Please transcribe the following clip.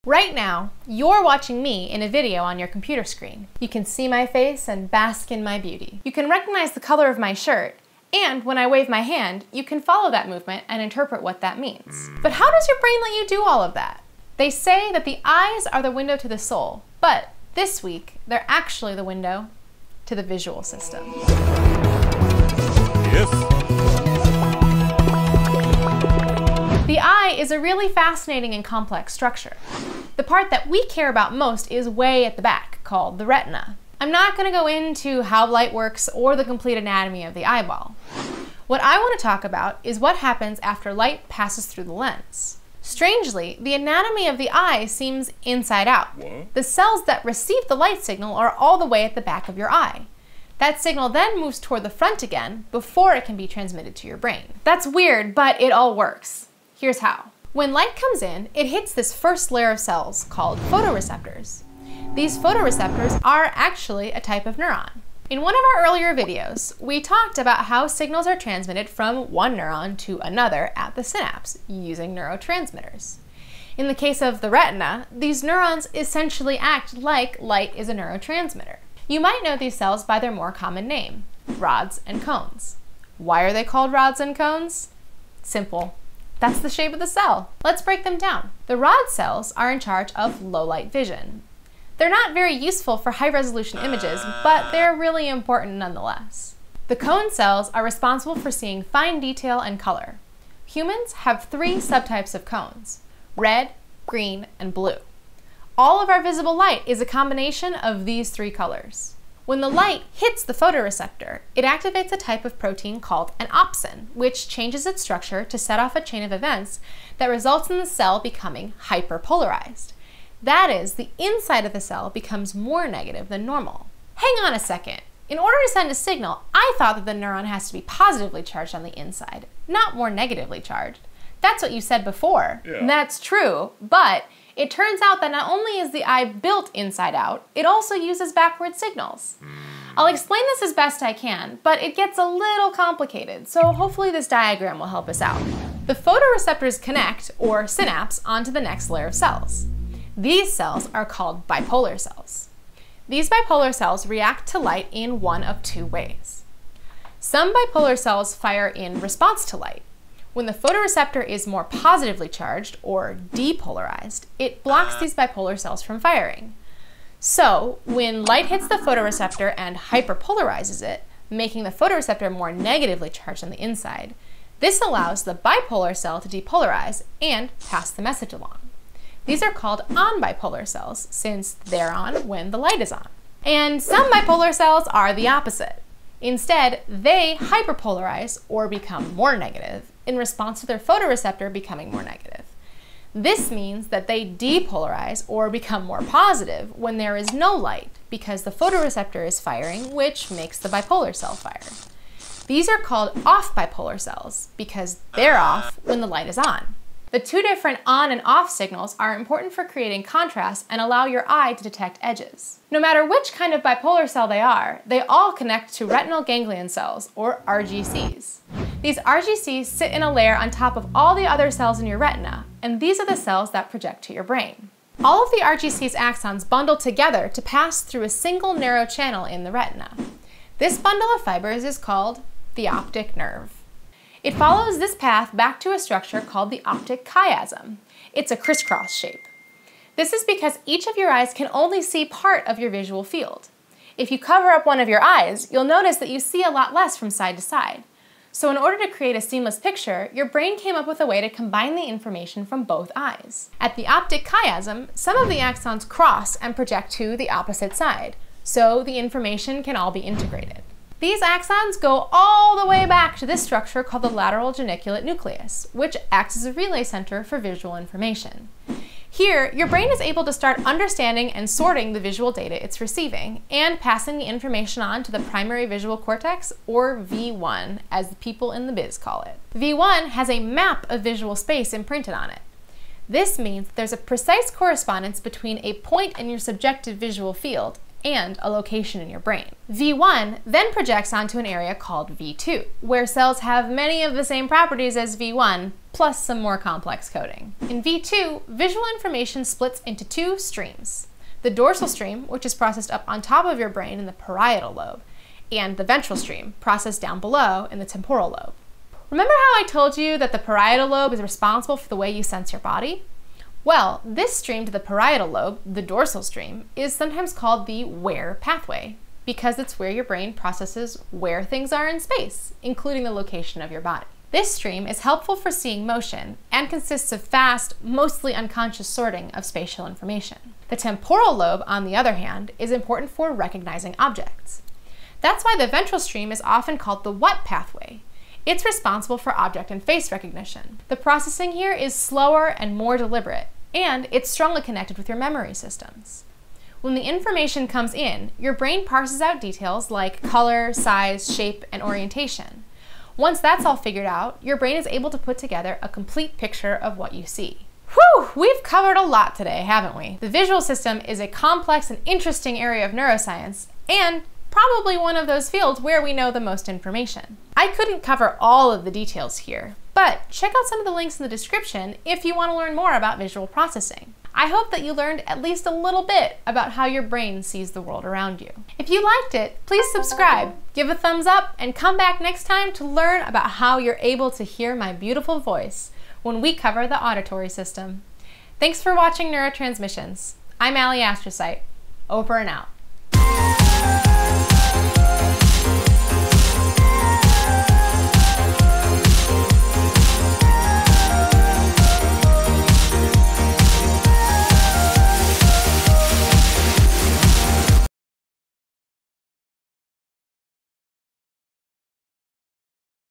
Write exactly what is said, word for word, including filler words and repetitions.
Right now, you're watching me in a video on your computer screen. You can see my face and bask in my beauty. You can recognize the color of my shirt, and when I wave my hand, you can follow that movement and interpret what that means. But how does your brain let you do all of that? They say that the eyes are the window to the soul, but this week, they're actually the window to the visual system. Yes. The eye is a really fascinating and complex structure. The part that we care about most is way at the back, called the retina. I'm not going to go into how light works or the complete anatomy of the eyeball. What I want to talk about is what happens after light passes through the lens. Strangely, the anatomy of the eye seems inside out. What? The cells that receive the light signal are all the way at the back of your eye. That signal then moves toward the front again before it can be transmitted to your brain. That's weird, but it all works. Here's how. When light comes in, it hits this first layer of cells called photoreceptors. These photoreceptors are actually a type of neuron. In one of our earlier videos, we talked about how signals are transmitted from one neuron to another at the synapse using neurotransmitters. In the case of the retina, these neurons essentially act like light is a neurotransmitter. You might know these cells by their more common name, rods and cones. Why are they called rods and cones? Simple. That's the shape of the cell. Let's break them down. The rod cells are in charge of low light vision. They're not very useful for high-resolution images, but they're really important nonetheless. The cone cells are responsible for seeing fine detail and color. Humans have three subtypes of cones: red, green, and blue. All of our visible light is a combination of these three colors. When the light hits the photoreceptor, it activates a type of protein called an opsin, which changes its structure to set off a chain of events that results in the cell becoming hyperpolarized. That is, the inside of the cell becomes more negative than normal. Hang on a second. In order to send a signal, I thought that the neuron has to be positively charged on the inside, not more negatively charged. That's what you said before. Yeah. That's true, but it turns out that not only is the eye built inside out, it also uses backward signals. I'll explain this as best I can, but it gets a little complicated, so hopefully this diagram will help us out. The photoreceptors connect, or synapse, onto the next layer of cells. These cells are called bipolar cells. These bipolar cells react to light in one of two ways. Some bipolar cells fire in response to light. When the photoreceptor is more positively charged, or depolarized, it blocks these bipolar cells from firing. So, when light hits the photoreceptor and hyperpolarizes it, making the photoreceptor more negatively charged on the inside, this allows the bipolar cell to depolarize and pass the message along. These are called on-bipolar cells, since they're on when the light is on. And some bipolar cells are the opposite. Instead, they hyperpolarize, or become more negative, in response to their photoreceptor becoming more negative. This means that they depolarize, or become more positive, when there is no light, because the photoreceptor is firing, which makes the bipolar cell fire. These are called off-bipolar cells, because they're off when the light is on. The two different on and off signals are important for creating contrast and allow your eye to detect edges. No matter which kind of bipolar cell they are, they all connect to retinal ganglion cells, or R G Cs. These R G Cs sit in a layer on top of all the other cells in your retina, and these are the cells that project to your brain. All of the R G C's axons bundle together to pass through a single narrow channel in the retina. This bundle of fibers is called the optic nerve. It follows this path back to a structure called the optic chiasm. It's a crisscross shape. This is because each of your eyes can only see part of your visual field. If you cover up one of your eyes, you'll notice that you see a lot less from side to side. So in order to create a seamless picture, your brain came up with a way to combine the information from both eyes. At the optic chiasm, some of the axons cross and project to the opposite side, so the information can all be integrated. These axons go all the way back to this structure called the lateral geniculate nucleus, which acts as a relay center for visual information. Here, your brain is able to start understanding and sorting the visual data it's receiving, and passing the information on to the primary visual cortex, or V one, as the people in the biz call it. V one has a map of visual space imprinted on it. This means there's a precise correspondence between a point in your subjective visual field and a location in your brain. V one then projects onto an area called V two, where cells have many of the same properties as V one, plus some more complex coding. In V two, visual information splits into two streams. The dorsal stream, which is processed up on top of your brain in the parietal lobe, and the ventral stream, processed down below in the temporal lobe. Remember how I told you that the parietal lobe is responsible for the way you sense your body? Well, this stream to the parietal lobe, the dorsal stream, is sometimes called the where pathway, because it's where your brain processes where things are in space, including the location of your body. This stream is helpful for seeing motion and consists of fast, mostly unconscious sorting of spatial information. The temporal lobe, on the other hand, is important for recognizing objects. That's why the ventral stream is often called the what pathway. It's responsible for object and face recognition. The processing here is slower and more deliberate, and it's strongly connected with your memory systems. When the information comes in, your brain parses out details like color, size, shape, and orientation. Once that's all figured out, your brain is able to put together a complete picture of what you see. Whew, we've covered a lot today, haven't we? The visual system is a complex and interesting area of neuroscience, and probably one of those fields where we know the most information. I couldn't cover all of the details here, but check out some of the links in the description if you want to learn more about visual processing. I hope that you learned at least a little bit about how your brain sees the world around you. If you liked it, please subscribe, give a thumbs up, and come back next time to learn about how you're able to hear my beautiful voice when we cover the auditory system. Thanks for watching Neuro Transmissions. I'm Alie Astrocyte. Over and out.